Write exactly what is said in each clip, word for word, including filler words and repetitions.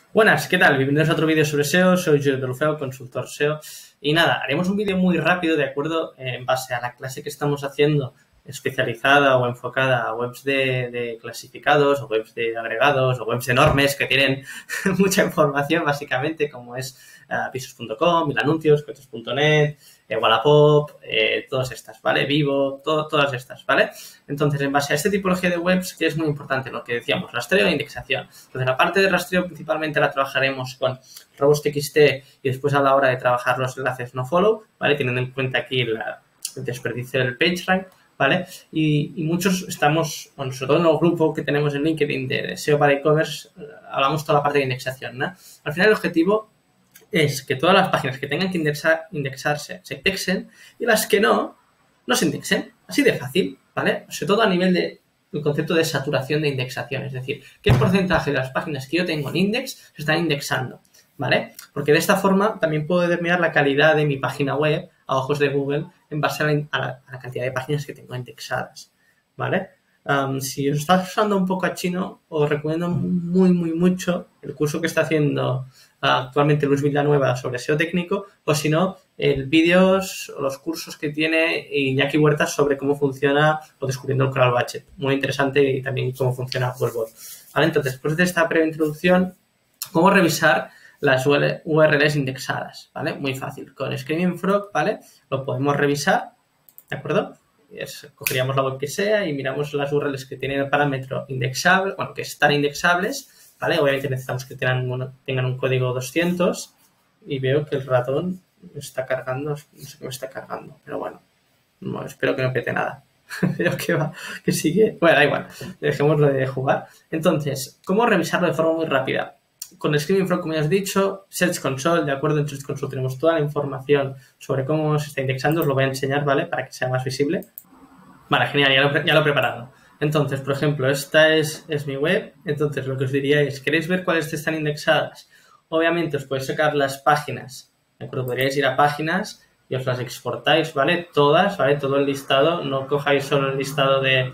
Buenas, ¿qué tal? Bienvenidos a otro vídeo sobre S E O. Soy Joe Delufeu, consultor S E O. Y nada, haremos un vídeo muy rápido, ¿de acuerdo? En base a la clase que estamos haciendo, especializada o enfocada a webs de, de clasificados, o webs de agregados, o webs enormes que tienen mucha información, básicamente, como es uh, pisos punto com, Mil Anuncios, coches punto net, eh, Wallapop, eh, todas estas, ¿vale? Vivo, todo, todas estas, ¿vale? Entonces, en base a esta tipología de webs, que es muy importante, lo que decíamos, rastreo e indexación. Entonces, la parte de rastreo principalmente la trabajaremos con robots.txt y después a la hora de trabajar los enlaces nofollow, ¿vale? Teniendo en cuenta aquí la, el desperdicio del PageRank, ¿vale? Y, y muchos estamos, bueno, sobre todo en el grupo que tenemos en LinkedIn de S E O para e-commerce, hablamos toda la parte de indexación, ¿no? Al final el objetivo es que todas las páginas que tengan que indexar, indexarse se indexen y las que no, no se indexen. Así de fácil, ¿vale? Sobre todo a nivel de el concepto de saturación de indexación, es decir, qué porcentaje de las páginas que yo tengo en index se están indexando, ¿vale? Porque de esta forma también puedo determinar la calidad de mi página web a ojos de Google en base a la, a la, a la cantidad de páginas que tengo indexadas, ¿vale? Um, si os está usando un poco a chino, os recomiendo muy, muy mucho el curso que está haciendo uh, actualmente Luis Villanueva sobre S E O técnico, o si no, el vídeos o los cursos que tiene Iñaki Huertas sobre cómo funciona o descubriendo el Coral Budget. Muy interesante, y también cómo funciona Googlebot. ¿Vale? Entonces, después de esta breve introducción, ¿cómo revisar las U R Ls indexadas? ¿Vale? Muy fácil. Con Screaming Frog, ¿vale? Lo podemos revisar, ¿de acuerdo? Es, cogeríamos la web que sea y miramos las U R Ls que tienen el parámetro indexable, bueno, que están indexables, ¿vale? Obviamente necesitamos que tengan, bueno, tengan un código doscientos y veo que el ratón me está cargando, no sé qué me está cargando, pero bueno, no, espero que no pete nada. Veo que va, que sigue, bueno, da igual, dejémoslo de jugar. Entonces, ¿cómo revisarlo de forma muy rápida? Con Screaming Frog, como ya os he dicho, Search Console, ¿de acuerdo? En Search Console tenemos toda la información sobre cómo se está indexando, os lo voy a enseñar, ¿vale? Para que sea más visible. Vale, genial, ya lo, ya lo he preparado. Entonces, por ejemplo, esta es, es mi web. Entonces, lo que os diría es, ¿queréis ver cuáles están indexadas? Obviamente, os podéis sacar las páginas, ¿de acuerdo? Podríais ir a páginas y os las exportáis, ¿vale? Todas, ¿vale? Todo el listado, no cojáis solo el listado de,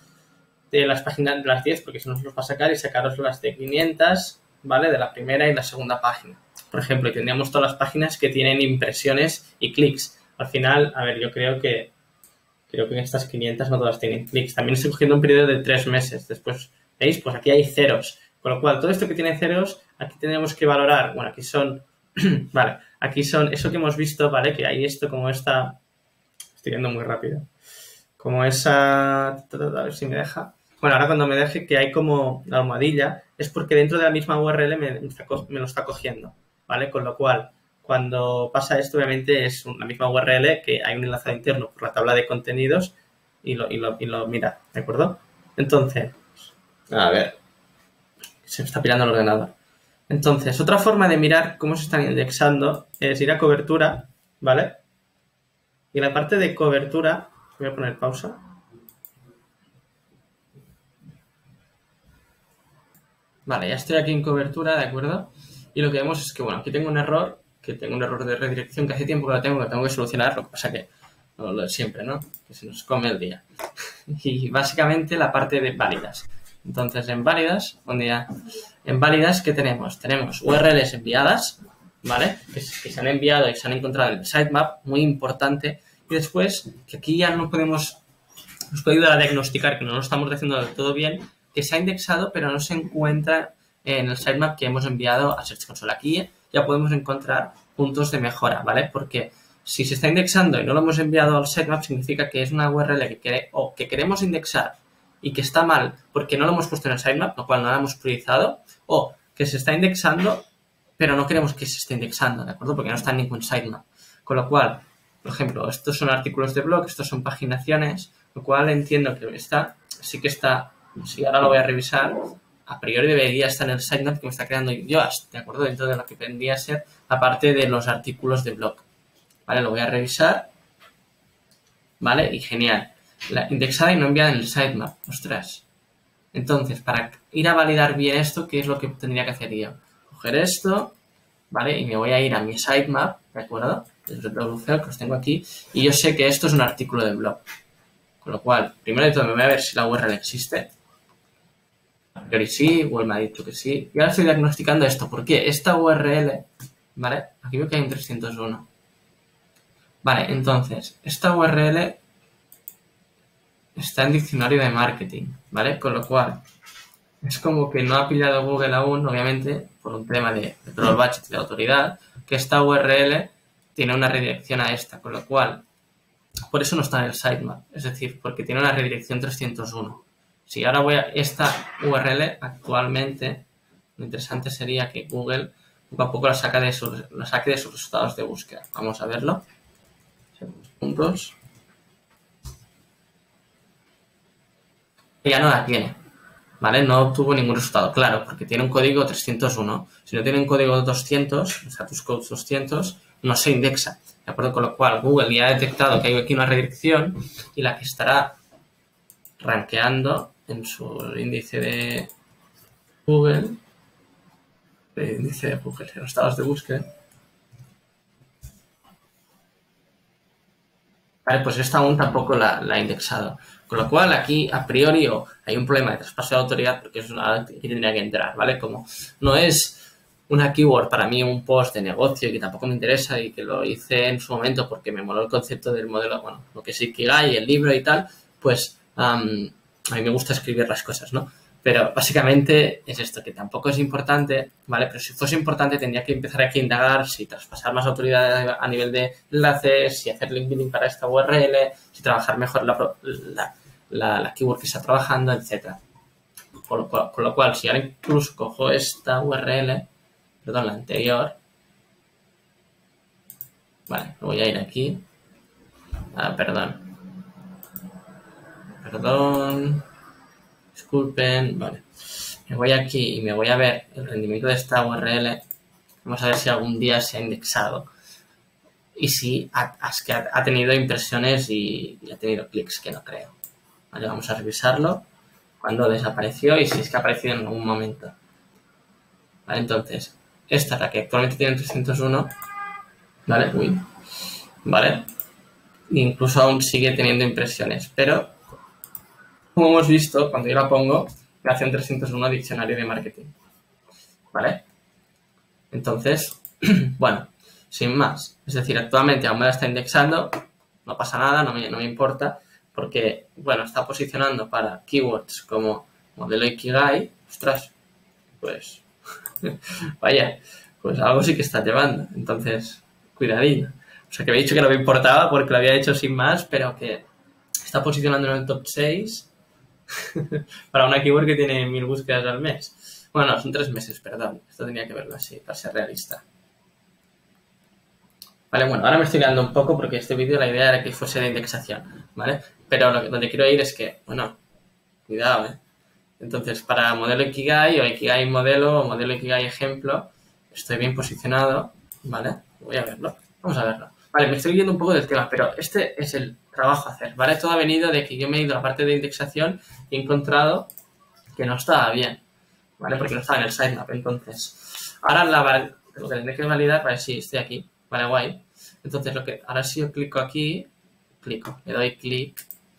de las páginas de las diez, porque si no os los va a sacar, y sacaros las de quinientas, ¿vale? De la primera y la segunda página. Por ejemplo, y tendríamos todas las páginas que tienen impresiones y clics. Al final, a ver, yo creo que creo que en estas quinientas no todas tienen clics. También estoy cogiendo un periodo de tres meses. Después, ¿veis? Pues aquí hay ceros. Con lo cual, todo esto que tiene ceros, aquí tenemos que valorar. Bueno, aquí son, vale, aquí son eso que hemos visto, ¿vale? Que hay esto como esta, estoy yendo muy rápido, como esa, a ver si me deja. Bueno, ahora cuando me deje que hay como la almohadilla, es porque dentro de la misma U R L me, me lo está cogiendo, ¿vale? Con lo cual, cuando pasa esto, obviamente es la misma U R L que hay un enlazado interno por la tabla de contenidos y lo, y lo, y lo mira, ¿de acuerdo? Entonces, a ver, se me está pirando el ordenador. Entonces, otra forma de mirar cómo se están indexando es ir a cobertura, ¿vale? Y en la parte de cobertura, voy a poner pausa. Vale, ya estoy aquí en cobertura, ¿de acuerdo? Y lo que vemos es que, bueno, aquí tengo un error, que tengo un error de redirección que hace tiempo que lo tengo, que tengo que solucionar, lo que pasa que, no, lo de siempre, ¿no? Que se nos come el día. Y básicamente la parte de válidas. Entonces, en válidas, donde ya, en válidas, ¿qué tenemos? Tenemos U R Ls enviadas, ¿vale? Que, que se han enviado y se han encontrado en el sitemap, muy importante. Y después, que aquí ya no podemos, nos puede ayudar a diagnosticar que no lo estamos haciendo del todo bien, que se ha indexado pero no se encuentra en el sitemap que hemos enviado a Search Console. Aquí ya podemos encontrar puntos de mejora, ¿vale? Porque si se está indexando y no lo hemos enviado al sitemap, significa que es una U R L que, quiere, o que queremos indexar y que está mal porque no lo hemos puesto en el sitemap, lo cual no lo hemos priorizado, o que se está indexando pero no queremos que se esté indexando, ¿de acuerdo? Porque no está en ningún sitemap. Con lo cual, por ejemplo, estos son artículos de blog, estos son paginaciones, lo cual entiendo que está, sí que está. Si ahora lo voy a revisar, a priori debería estar en el sitemap que me está creando Yoast, ¿de acuerdo? Dentro de lo que vendría a ser la parte de los artículos de blog. Vale, lo voy a revisar. Vale, y genial. La indexada y no enviada en el sitemap. Ostras. Entonces, para ir a validar bien esto, ¿qué es lo que tendría que hacer yo? Coger esto, ¿vale? Y me voy a ir a mi sitemap, ¿de acuerdo? Desde el Delufeu, que os tengo aquí. Y yo sé que esto es un artículo de blog. Con lo cual, primero de todo, me voy a ver si la U R L existe. A priori sí, Google me ha dicho que sí. Y ahora estoy diagnosticando esto. ¿Por qué? Esta U R L, ¿vale? Aquí veo que hay un trescientos uno. Vale, entonces, esta U R L está en diccionario de marketing, ¿vale? Con lo cual, es como que no ha pillado Google aún, obviamente, por un tema de, de Troll Budget y de autoridad, que esta U R L tiene una redirección a esta, con lo cual, por eso no está en el sitemap, es decir, porque tiene una redirección trescientos uno. Si ahora voy a esta U R L, actualmente, lo interesante sería que Google poco a poco la, saca de sus, la saque de sus resultados de búsqueda. Vamos a verlo. Puntos. Ya no la tiene, ¿vale? No obtuvo ningún resultado, claro, porque tiene un código trescientos uno. Si no tiene un código doscientos, status code doscientos, no se indexa, ¿de acuerdo? Con lo cual, Google ya ha detectado que hay aquí una redirección y la que estará rankeando en su índice de Google, el índice de Google, en los estados de búsqueda. Vale, pues esta aún tampoco la, la ha indexado. Con lo cual, aquí, a priori, oh, hay un problema de traspaso de autoridad porque es una que tendría que entrar, ¿vale? Como no es una keyword para mí, un post de negocio y que tampoco me interesa y que lo hice en su momento porque me moló el concepto del modelo, bueno, lo que es Ikigai, el libro y tal, pues um, a mí me gusta escribir las cosas, ¿no? Pero básicamente es esto, que tampoco es importante, ¿vale? Pero si fuese importante tendría que empezar aquí a indagar si traspasar más autoridad a nivel de enlaces, si hacer link building para esta U R L, si trabajar mejor la, la, la, la keyword que está trabajando, etcétera. Con lo cual, con lo cual, si ahora incluso cojo esta U R L, perdón, la anterior, vale, me voy a ir aquí, ah, perdón, perdón, disculpen, vale. Me voy aquí y me voy a ver el rendimiento de esta U R L. Vamos a ver si algún día se ha indexado. Y si ha, ha tenido impresiones y, y ha tenido clics, que no creo. Vale, vamos a revisarlo. Cuando desapareció y si es que ha aparecido en algún momento. Vale, entonces, esta es la que actualmente tiene trescientos uno. Vale, uy. Vale. E incluso aún sigue teniendo impresiones. Pero, como hemos visto, cuando yo la pongo, me hace un trescientos uno diccionario de marketing. ¿Vale? Entonces, bueno, sin más. Es decir, actualmente aún me la está indexando, no pasa nada, no me, no me importa, porque, bueno, está posicionando para keywords como modelo Ikigai. Ostras, pues, vaya, pues algo sí que está llevando. Entonces, cuidadín. O sea, que me he dicho que no me importaba porque lo había hecho sin más, pero que está posicionando en el top seis para una keyword que tiene mil búsquedas al mes. Bueno, son tres meses, perdón. Esto tenía que verlo así, para ser realista. Vale, bueno, ahora me estoy quedando un poco porque este vídeo la idea era que fuese de indexación, ¿vale? Pero lo que, donde quiero ir es que, bueno, cuidado, ¿eh? Entonces, para modelo Ikigai o Ikigai modelo o modelo Ikigai ejemplo, estoy bien posicionado, ¿vale? Voy a verlo, vamos a verlo. Vale, me estoy yendo un poco del tema, pero este es el trabajo a hacer, ¿vale? Todo ha venido de que yo me he ido a la parte de indexación y he encontrado que no estaba bien, ¿vale? Porque no estaba en el sitemap. Entonces, ahora la, lo que tendré que validar, vale, sí, estoy aquí, vale, guay. Entonces, lo que ahora si yo clico aquí, clico, le doy clic,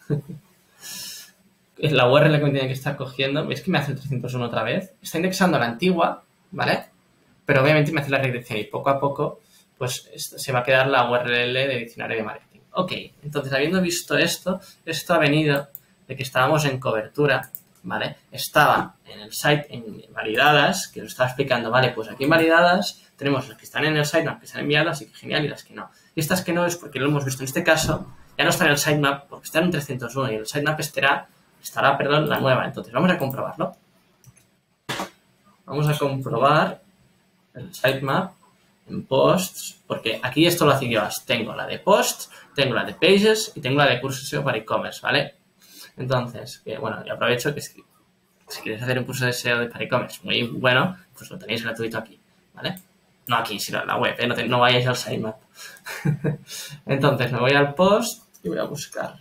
es la U R L que me tiene que estar cogiendo. ¿Veis que me hace el trescientos uno otra vez? Está indexando la antigua, ¿vale? Pero obviamente me hace la redirección y poco a poco pues se va a quedar la U R L de diccionario de marketing. Ok, entonces habiendo visto esto, esto ha venido de que estábamos en cobertura, ¿vale? Estaba en el site en validadas, que lo estaba explicando, vale, pues aquí en validadas tenemos las que están en el sitemap, que están enviadas y que genial, y las que no. Y estas que no es porque lo hemos visto en este caso, ya no está en el sitemap porque está en un trescientos uno y el sitemap estará, estará, perdón, la nueva. Entonces vamos a comprobarlo. Vamos a comprobar el sitemap en posts, porque aquí esto lo hacía yo. Tengo la de posts, tengo la de pages y tengo la de cursos S E O para e-commerce, ¿vale? Entonces, que, bueno, yo aprovecho que si, si quieres hacer un curso de S E O para e-commerce muy bueno, pues lo tenéis gratuito aquí, ¿vale? No aquí, sino en la web, ¿eh? No, te, no vayáis al sitemap. Entonces, me voy al post y voy a buscar.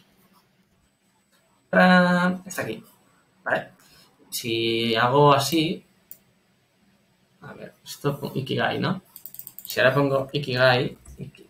¡Tarán! Está aquí, ¿vale? Si hago así, a ver, esto con Ikigai, ¿no? Si ahora pongo Ikigai, Iki,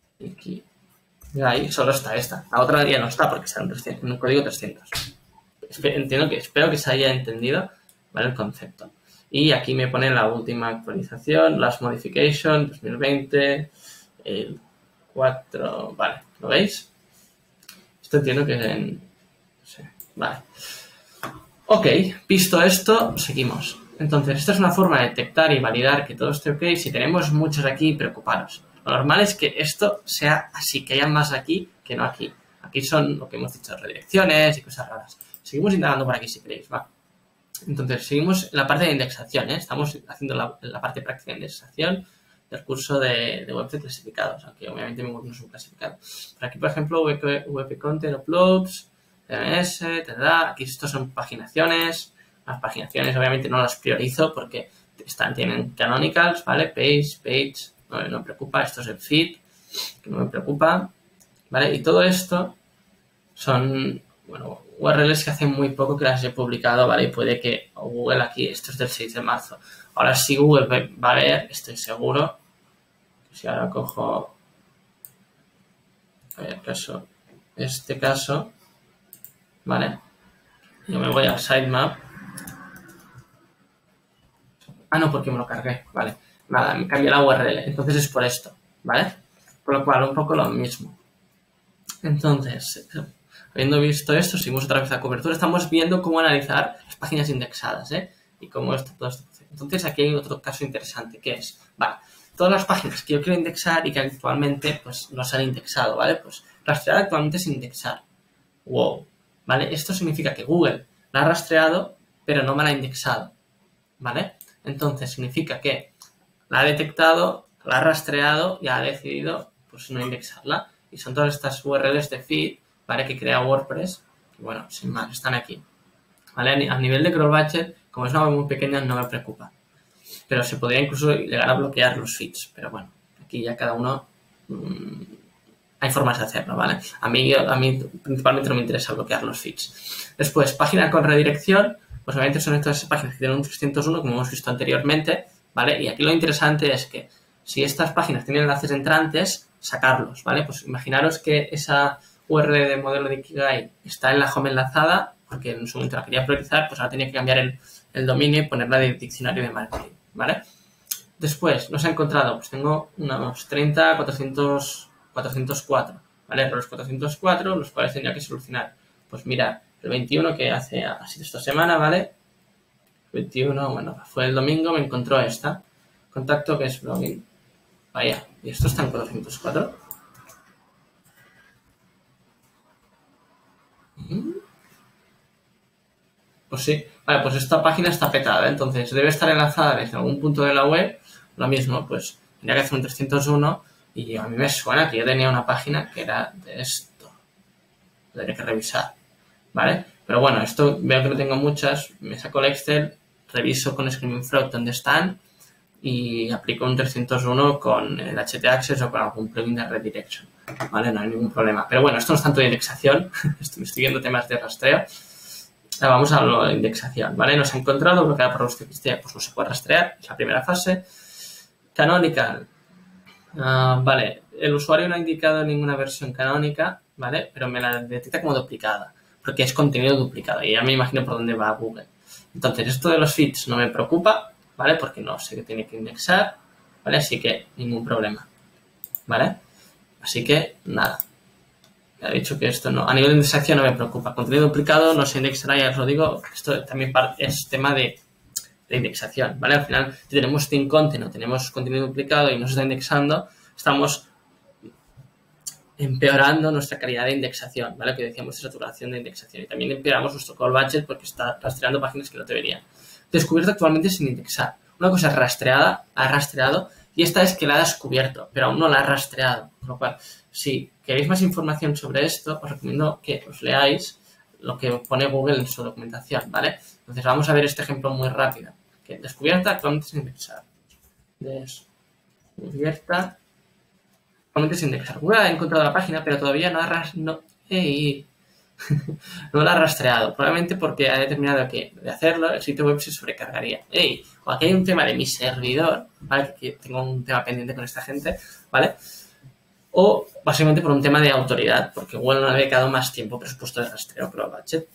Ikigai, solo está esta. La otra ya no está porque está en, trescientos, en un código trescientos. entiendo que, espero que se haya entendido, ¿vale? El concepto. Y aquí me pone la última actualización, last modification, dos mil veinte, el cuatro, vale, ¿lo veis? Esto entiendo que es en... Sí, vale. Ok, visto esto, seguimos. Entonces, esta es una forma de detectar y validar que todo esté ok. Si tenemos muchos aquí, preocuparos. Lo normal es que esto sea así, que haya más aquí que no aquí. Aquí son lo que hemos dicho, redirecciones y cosas raras. Seguimos indagando por aquí si queréis, va. Entonces, seguimos en la parte de indexación, ¿eh? Estamos haciendo la, la parte práctica de indexación del curso de, de web de clasificados, aunque obviamente mi web no es un clasificado. Por aquí, por ejemplo, web, web content uploads, C M S, tendrá. Aquí estos son paginaciones. Las paginaciones obviamente no las priorizo porque están, tienen canonicals, ¿vale? Page, page, no, no me preocupa. Esto es el feed, que no me preocupa, ¿vale? Y todo esto son, bueno, U R Ls que hace muy poco que las he publicado, ¿vale? Y puede que Google aquí, esto es del seis de marzo. Ahora sí Google va a ver, estoy seguro, que si ahora cojo, a ver, caso, este caso, ¿vale? Yo me voy al sitemap. Ah, no, porque me lo cargué, vale. Nada, me cambié la U R L, entonces es por esto, ¿vale? Por lo cual, un poco lo mismo. Entonces, habiendo visto esto, seguimos otra vez la cobertura. Estamos viendo cómo analizar las páginas indexadas, ¿eh? Y cómo esto, todo esto. Entonces, aquí hay otro caso interesante, que es, vale, todas las páginas que yo quiero indexar y que actualmente, pues, no se han indexado, ¿vale? Pues, rastrear actualmente es indexar. Wow, ¿vale? Esto significa que Google la ha rastreado, pero no me la ha indexado, ¿vale? Entonces, significa que la ha detectado, la ha rastreado y ha decidido, pues, no indexarla. Y son todas estas U R Ls de feed, ¿vale? Que crea WordPress. Y bueno, sin más, están aquí. ¿Vale? A nivel de crawl budget, como es una web muy pequeña, no me preocupa. Pero se podría incluso llegar a bloquear los feeds. Pero bueno, aquí ya cada uno... Mmm, hay formas de hacerlo, ¿vale? A mí, a mí principalmente no me interesa bloquear los feeds. Después, página con redirección. Pues obviamente son estas páginas que tienen un trescientos uno, como hemos visto anteriormente, ¿vale? Y aquí lo interesante es que si estas páginas tienen enlaces entrantes, sacarlos, ¿vale? Pues imaginaros que esa U R L de modelo de Ikigai está en la home enlazada, porque en su momento la quería priorizar, pues ahora tenía que cambiar el, el dominio y ponerla de diccionario de marketing, ¿vale? Después, nos ha encontrado, pues tengo unos treinta, cuatrocientos, cuatrocientos cuatro, ¿vale? Errores cuatrocientos cuatro, los cuales tendría que solucionar. Pues mira, el veintiuno, que hace así esta semana, ¿vale? veintiuno, bueno, fue el domingo, me encontró esta. Contacto que es blogging. Vaya, ¿y esto está en cuatrocientos cuatro? Pues sí. Vale, pues esta página está petada, entonces debe estar enlazada desde algún punto de la web. Lo mismo, pues tendría que hacer un trescientos uno y a mí me suena que yo tenía una página que era de esto. Lo tendré que revisar, ¿vale? Pero bueno, esto veo que no tengo muchas. Me saco el Excel, reviso con Screaming Frog dónde están y aplico un trescientos uno con el H T Access o con algún plugin de Redirection, ¿vale? No hay ningún problema. Pero bueno, esto no es tanto de indexación, estoy, estoy viendo temas de rastreo. Ahora vamos a lo de indexación, ¿vale? Nos ha encontrado bloqueada por los T X T, pues no se puede rastrear, es la primera fase. Canonical, uh, vale, el usuario no ha indicado ninguna versión canónica, ¿vale? Pero me la detecta como duplicada, porque es contenido duplicado y ya me imagino por dónde va Google. Entonces, esto de los feeds no me preocupa, ¿vale? Porque no sé que tiene que indexar, ¿vale? Así que ningún problema, ¿vale? Así que nada. Ya he dicho que esto no, a nivel de indexación no me preocupa. Contenido duplicado no se indexará, ya os lo digo. Esto también es tema de, de indexación, ¿vale? Al final, si tenemos thin content o tenemos contenido duplicado y no se está indexando, estamos empeorando nuestra calidad de indexación, ¿vale? Que decíamos de saturación de indexación. Y también empeoramos nuestro call budget porque está rastreando páginas que no deberían. Descubierto actualmente sin indexar. Una cosa es rastreada, ha rastreado, y esta es que la ha descubierto, pero aún no la ha rastreado. Por lo cual, si queréis más información sobre esto, os recomiendo que os leáis lo que pone Google en su documentación, ¿vale? Entonces vamos a ver este ejemplo muy rápido. Que descubierta actualmente sin indexar. Descubierta actualmente sin indexar. Google ha encontrado la página, pero todavía no ha ras no, ¡Ey! no la ha rastreado. Probablemente porque ha determinado que de hacerlo el sitio web se sobrecargaría. ¡Ey! O aquí hay un tema de mi servidor, ¿vale? Que tengo un tema pendiente con esta gente, ¿vale? O básicamente por un tema de autoridad, porque Google no ha dedicado más tiempo presupuesto de rastreo crawl budget.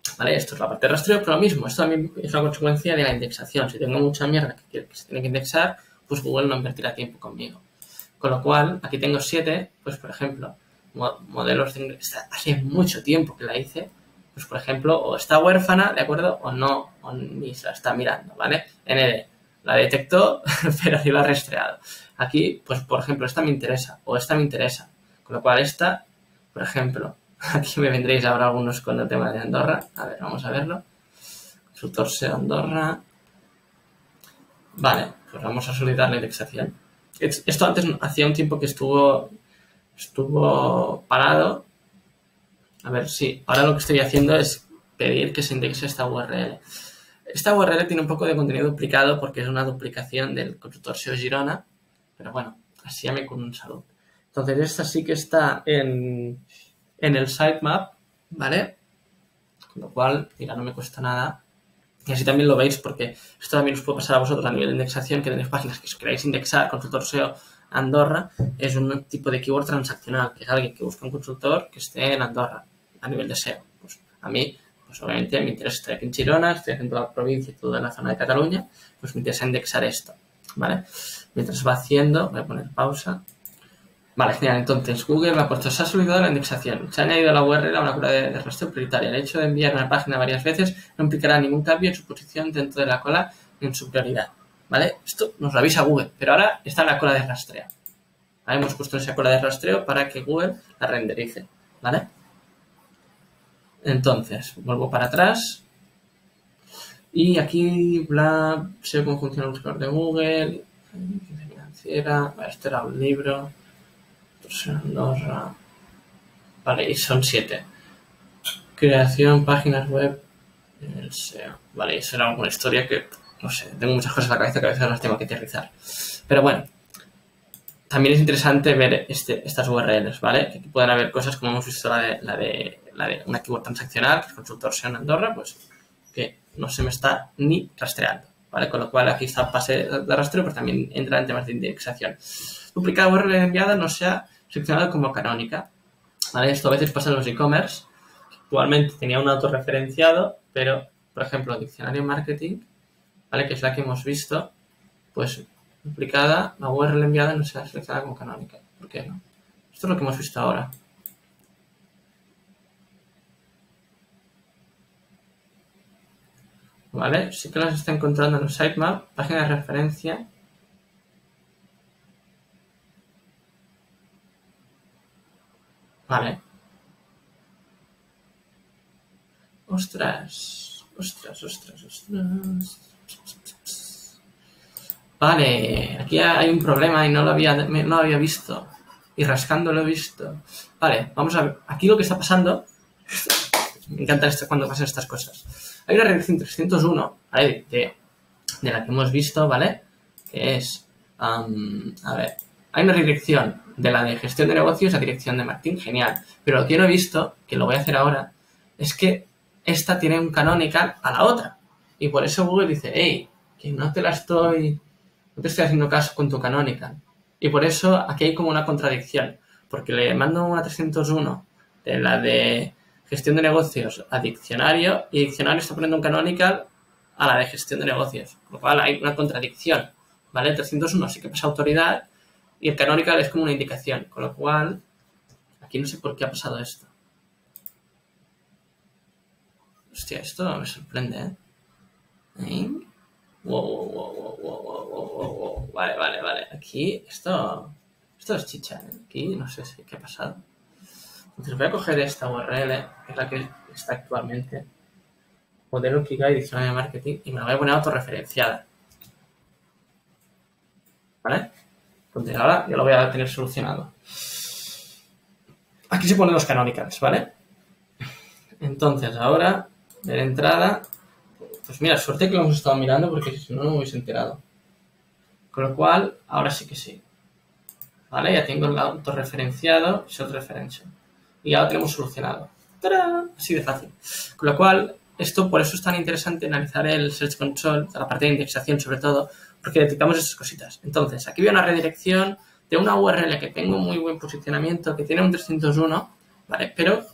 ¿Vale? Esto es la parte de rastreo, pero lo mismo, esto también es una consecuencia de la indexación. Si tengo mucha mierda que, que se tiene que indexar, pues Google no invertirá tiempo conmigo. Con lo cual, aquí tengo siete, pues por ejemplo, modelos de ingreso. Hace mucho tiempo que la hice, pues por ejemplo, o está huérfana, ¿de acuerdo? O no, o ni se la está mirando, ¿vale? N D, la detectó, pero sí la ha rastreado. Aquí, pues por ejemplo, esta me interesa, o esta me interesa. Con lo cual, esta, por ejemplo, aquí me vendréis ahora algunos con el tema de Andorra. A ver, vamos a verlo. Consultor S E O Andorra. Vale, pues vamos a solicitar la indexación. Esto antes hacía un tiempo que estuvo estuvo parado. A ver, sí, ahora lo que estoy haciendo es pedir que se indexe esta U R L. Esta U R L tiene un poco de contenido duplicado porque es una duplicación del consultor S E O Girona, pero bueno, así ya me con un salud. Entonces esta sí que está en, en el sitemap, ¿vale? Con lo cual, mira, no me cuesta nada. Y así también lo veis porque esto también os puede pasar a vosotros a nivel de indexación, que tenéis páginas que os queráis indexar. Consultor S E O Andorra es un tipo de keyword transaccional, que es alguien que busca un consultor que esté en Andorra a nivel de S E O. Pues a mí, pues obviamente me interesa estar aquí en Girona, estoy en toda la provincia y toda la zona de Cataluña, pues me interesa indexar esto, ¿vale? Mientras va haciendo, voy a poner pausa. Vale, genial. Entonces, Google ha puesto, se ha solicitado la indexación. Se ha añadido a la U R L a una cola de, de rastreo prioritaria. El hecho de enviar una página varias veces no implicará ningún cambio en su posición dentro de la cola ni en su prioridad. ¿Vale? Esto nos lo avisa Google, pero ahora está en la cola de rastreo. ¿Vale? Hemos puesto esa cola de rastreo para que Google la renderice. ¿Vale? Entonces, vuelvo para atrás. Y aquí, bla, sé cómo funciona el buscador de Google. Financiera. Este era un libro. Andorra. Vale, y son siete. Creación, páginas web, el S E O. Vale, eso era una historia que, no sé, tengo muchas cosas en la cabeza que a veces las tengo que aterrizar. Pero bueno, también es interesante ver este, estas U R Ls, ¿vale? Aquí pueden haber cosas como hemos visto la de, la de, la de una keyword transaccional, que es consultor S E O en Andorra, pues que no se me está ni rastreando, ¿vale? Con lo cual aquí está el pase de rastreo, pero también entra en temas de indexación. Duplicada U R L enviada no sea seleccionado como canónica, ¿vale? Esto a veces pasa en los e-commerce. Actualmente tenía un autorreferenciado, pero, por ejemplo, diccionario marketing, ¿vale? Que es la que hemos visto, pues duplicada, la U R L enviada no sea seleccionada como canónica. ¿Por qué no? Esto es lo que hemos visto ahora. ¿Vale? Sí que las está encontrando en el sitemap, página de referencia. Vale. Ostras, ostras, ostras, ostras. Vale, aquí hay un problema y no lo había, no lo había visto. Y rascando lo he visto. Vale, vamos a ver. Aquí lo que está pasando... Me encanta esto cuando pasan estas cosas. Hay una redirección trescientos uno, ¿vale? De, de la que hemos visto, ¿vale? Que es... Um, a ver... Hay una redirección de la de gestión de negocios a dirección de marketing, genial. Pero lo que yo no he visto, que lo voy a hacer ahora, es que esta tiene un canonical a la otra. Y por eso Google dice, hey, que no te la estoy... No te estoy haciendo caso con tu canonical. Y por eso aquí hay como una contradicción. Porque le mando una trescientos uno de la de gestión de negocios a diccionario y diccionario está poniendo un canonical a la de gestión de negocios. Con lo cual hay una contradicción. ¿Vale? El trescientos uno sí que pasa autoridad y el canonical es como una indicación. Con lo cual, aquí no sé por qué ha pasado esto. Hostia, esto me sorprende, ¿eh? ¿Eh? Wow, wow, wow, wow, wow, wow, wow, wow. Vale, vale, vale. Aquí, esto, esto es chicha, ¿eh? Aquí no sé si qué ha pasado. Entonces voy a coger esta U R L, que es la que está actualmente. Modelo Kigai, diccionario de marketing, y me la voy a poner autorreferenciada. ¿Vale? Entonces ahora ya lo voy a tener solucionado. Aquí se ponen los canonicals, ¿vale? Entonces ahora, de entrada, pues mira, suerte que lo hemos estado mirando porque si no, no me hubiese enterado. Con lo cual, ahora sí que sí. ¿Vale? Ya tengo el autorreferenciado, short referential. Y ya lo tenemos solucionado. ¡Tarán! Así de fácil. Con lo cual, esto por eso es tan interesante analizar el Search Console, la parte de indexación sobre todo, porque detectamos esas cositas. Entonces, aquí veo una redirección de una U R L que tengo muy buen posicionamiento, que tiene un trescientos uno, ¿vale? Pero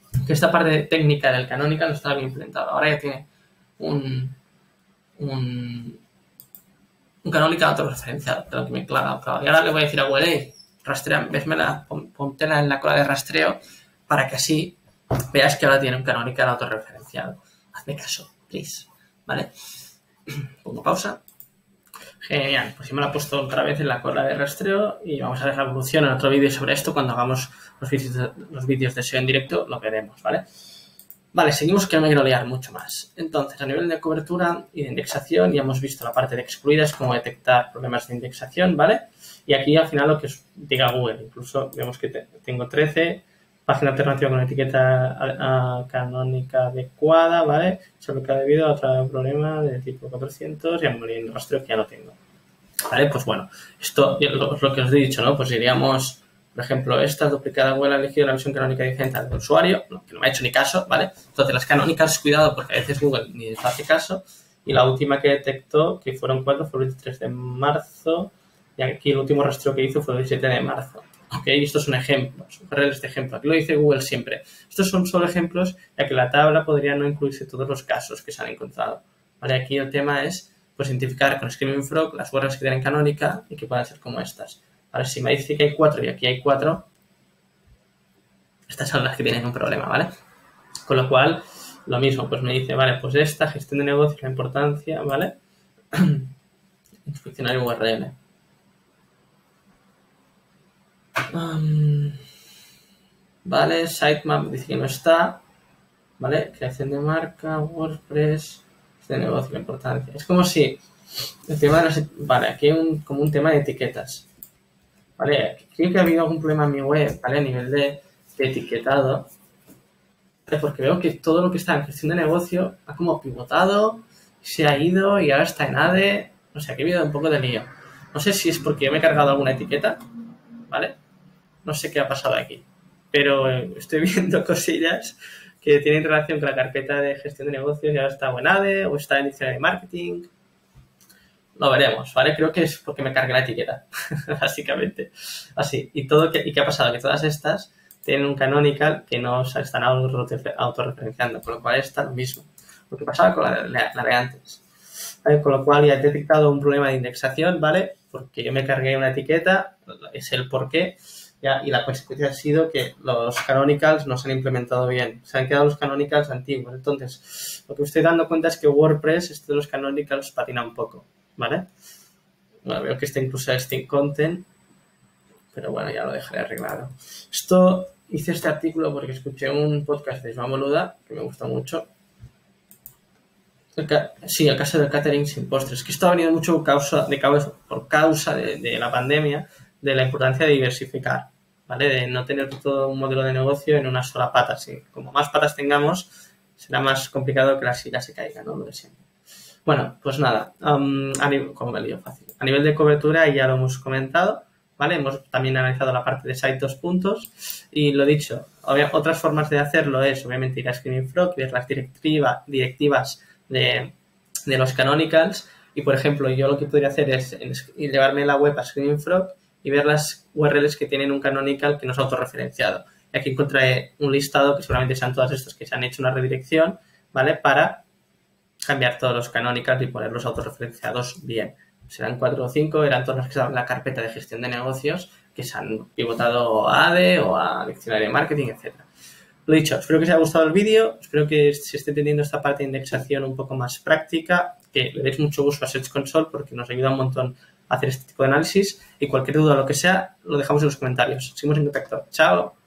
que esta parte técnica del canonical no estaba bien implementada. Ahora ya tiene un, un, un canonical autorreferenciado, pero que me clava, clava. Y ahora le voy a decir a Google, hey, rastrea, vesmela, póntela en la cola de rastreo para que así veas que ahora tiene un canonical autorreferenciado. Hazme caso, please. ¿Vale? Pongo pausa. Genial, pues ya me lo he puesto otra vez en la cola de rastreo y vamos a ver la evolución en otro vídeo sobre esto. Cuando hagamos los vídeos de, los vídeos de S E O en directo lo veremos, ¿vale? Vale, seguimos, que no me quiero liar mucho más. Entonces, a nivel de cobertura y de indexación, ya hemos visto la parte de excluidas, cómo detectar problemas de indexación, ¿vale? Y aquí al final lo que os diga Google, incluso vemos que te, tengo trece, página alternativa con etiqueta a, a canónica adecuada, ¿vale? Solo que ha debido a otro problema de tipo cuatrocientos y anomalía en rastreo que ya no tengo. ¿Vale? Pues bueno, esto es lo, lo que os he dicho, ¿no? Pues iríamos, por ejemplo, esta duplicada Google ha elegido la versión canónica diferente del usuario, no, que no me ha hecho ni caso, ¿vale? Entonces las canónicas, cuidado, porque a veces Google ni les hace caso. Y la última que detectó, que fueron cuatro, fue el veintitrés de marzo, y aquí el último rastreo que hizo fue el diecisiete de marzo. Ok, estos son ejemplos, U R Ls de ejemplo. Aquí lo dice Google siempre. Estos son solo ejemplos, ya que la tabla podría no incluirse todos los casos que se han encontrado. Vale, aquí el tema es pues identificar con Screaming Frog las U R Ls que tienen canónica y que puedan ser como estas. Vale, si me dice que hay cuatro y aquí hay cuatro, estas son las que tienen un problema, ¿vale? Con lo cual, lo mismo, pues me dice, vale, pues esta, gestión de negocios, la importancia, ¿vale? Inspeccionar U R L. Um, vale, sitemap dice que no está, vale, creación de marca, WordPress, de negocio, la importancia. Es como si el tema de las, vale, aquí hay un, como un tema de etiquetas, vale, creo que ha habido algún problema en mi web, vale, a nivel de, de etiquetado, ¿vale? Porque veo que todo lo que está en gestión de negocio ha como pivotado, se ha ido y ahora está en A D E, o sea, que ha habido un poco de lío. No sé si es porque yo me he cargado alguna etiqueta, ¿vale? No sé qué ha pasado aquí, pero estoy viendo cosillas que tienen relación con la carpeta de gestión de negocios y ahora está en A D E o está en diccionario de marketing. Lo veremos, ¿vale? Creo que es porque me cargué la etiqueta, básicamente. Así. ¿Y todo que, y qué ha pasado? Que todas estas tienen un canonical que no se están autorreferenciando, con lo cual está lo mismo. Lo que pasaba con la, la, la de antes. ¿Vale? Con lo cual ya he detectado un problema de indexación, ¿vale? Porque yo me cargué una etiqueta, es el porqué. Ya, y la consecuencia ha sido que los canonicals no se han implementado bien. Se han quedado los canonicals antiguos. Entonces, lo que me estoy dando cuenta es que WordPress, este de los canonicals, patina un poco, ¿vale? Bueno, veo que está incluso este content, pero bueno, ya lo dejaré arreglado. Esto, hice este artículo porque escuché un podcast de Joan Boluda, que me gusta mucho. El sí, el caso del catering sin postres. Que esto ha venido mucho causa, de causa, por causa de, de la pandemia, de la importancia de diversificar, ¿vale? De no tener todo un modelo de negocio en una sola pata. Sí, como más patas tengamos, será más complicado que la silla se caiga, ¿no? Lo de siempre. Bueno, pues nada, um, a nivel, como me lío fácil. A nivel de cobertura ya lo hemos comentado, ¿vale? Hemos también analizado la parte de site dos puntos y lo dicho, otras formas de hacerlo es obviamente ir a Screaming Frog, ver las directiva, directivas de, de los canonicals y, por ejemplo, yo lo que podría hacer es llevarme la web a Screaming Frog y ver las U R Ls que tienen un canonical que no es autorreferenciado. Y aquí encontraré un listado que seguramente sean todas estas que se han hecho una redirección, ¿vale? Para cambiar todos los canonicals y ponerlos autorreferenciados bien. Serán cuatro o cinco, eran todos los que estaban en la carpeta de gestión de negocios que se han pivotado a A D E o a diccionario de marketing, etcétera. Lo dicho, espero que os haya gustado el vídeo, espero que se esté entendiendo esta parte de indexación un poco más práctica, que le deis mucho uso a Search Console porque nos ayuda un montón a hacer este tipo de análisis y cualquier duda o lo que sea lo dejamos en los comentarios. Seguimos en contacto. Chao.